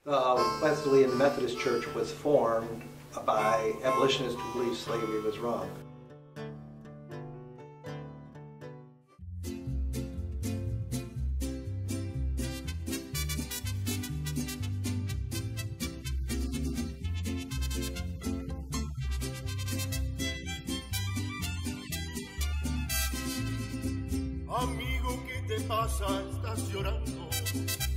Wesley in the Methodist Church was formed by abolitionists who believed slavery was wrong. Amigo, ¿qué te pasa? Estás llorando.